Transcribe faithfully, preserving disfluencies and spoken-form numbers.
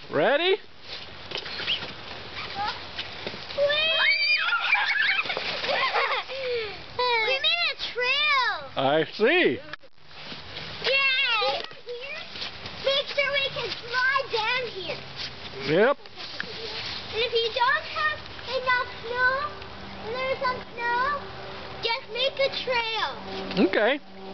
Ready? We made a trail. I see. Yay! Make sure we can slide down here. Yep. And if you don't have enough snow, and there's some snow, just make a trail. Okay.